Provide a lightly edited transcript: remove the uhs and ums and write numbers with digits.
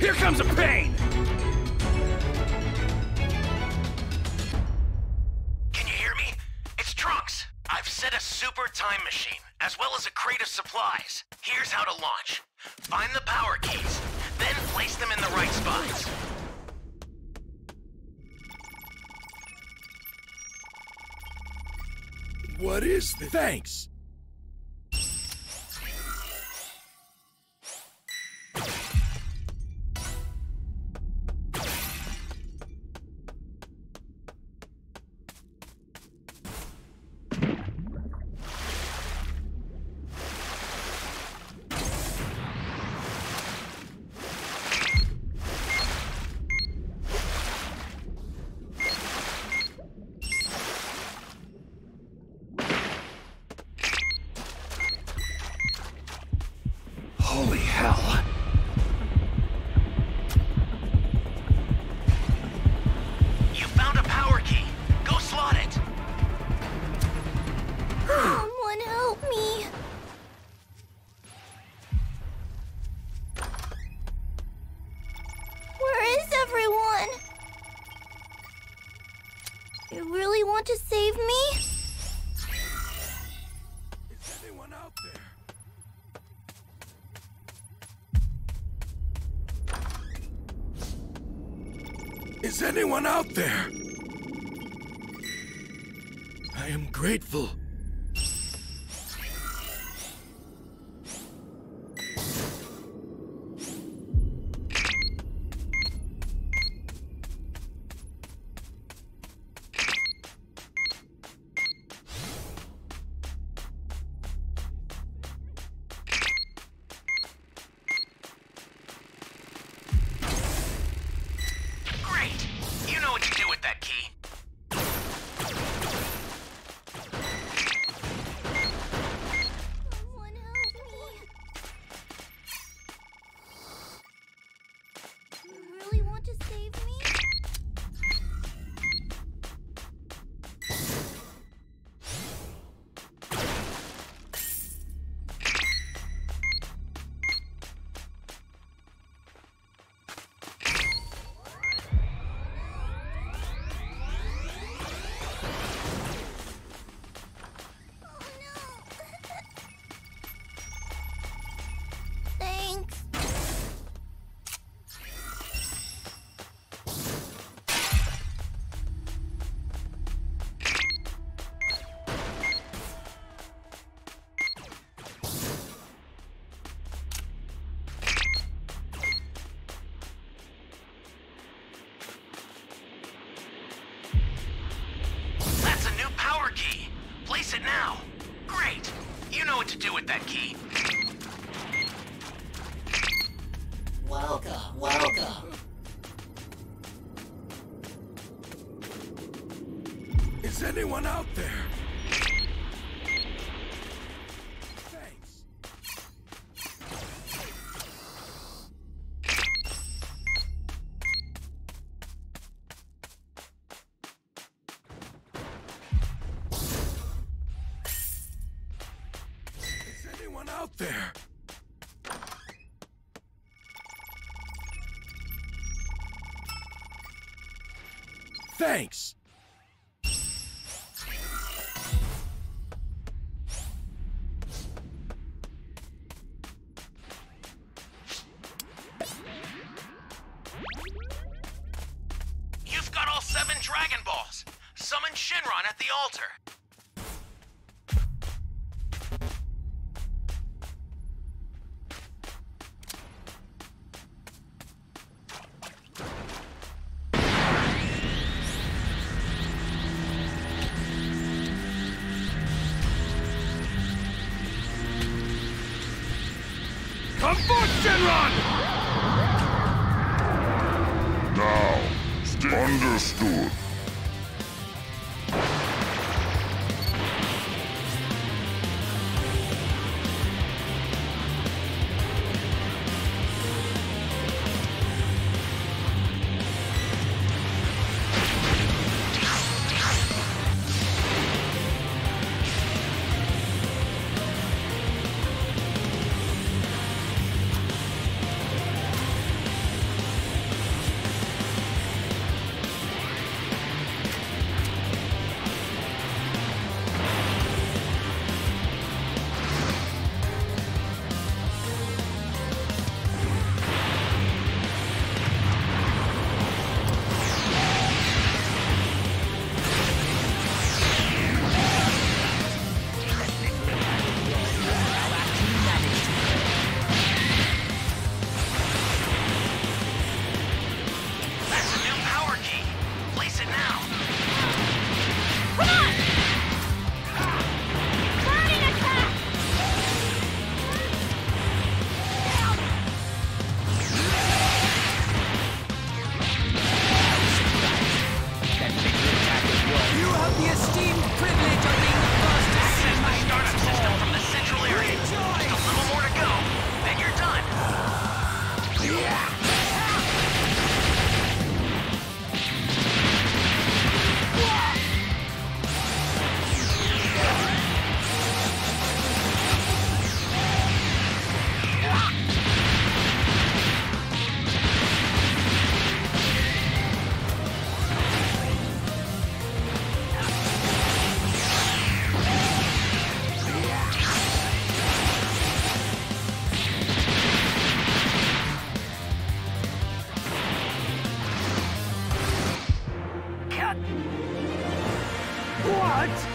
Here comes a pain! Can you hear me? It's Trunks. I've set a super time machine, as well as a crate of supplies. Here's how to launch. Find the power keys, then place them in the right spots. What is this? Thanks! Holy hell! You found a power key. Go slot it. Someone help me! Where is everyone? You really want to save me? Is anyone out there? Is anyone out there? I am grateful. Great. You know what to do with that key. Someone help me! You really want to save me? Oh no! Thanks. That's a new power key. Place it now. Great. You know what to do with that key. Welcome, welcome. Is anyone out there? Thanks. Is anyone out there? Thanks. You've got all 7 Dragon Balls. Summon Shinron at the altar. Come forth, Shenron! Now, understood. What?